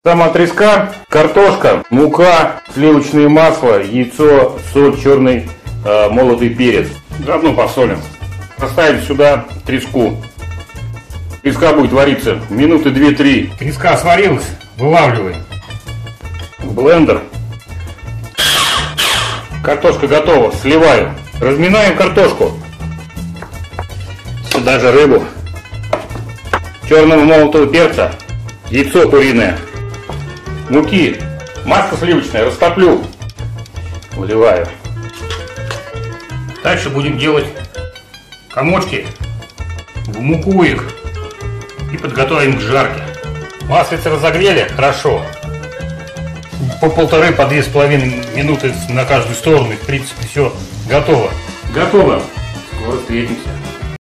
Сама треска, картошка, мука, сливочное масло, яйцо, соль, черный молотый перец. Заодно посолим. Поставим сюда треску. Треска будет вариться минуты 2-3. Треска сварилась, вылавливаем. В блендер. Картошка готова, сливаю. Разминаем картошку. Сюда же рыбу. Черного молотого перца, яйцо куриное, муки, масло сливочное растоплю, выливаю. Дальше будем делать комочки в муку их и подготовим к жарке. Маслице разогрели хорошо. По 1,5–2,5 минуты на каждую сторону. В принципе, все готово. Готово. Скоро встретимся.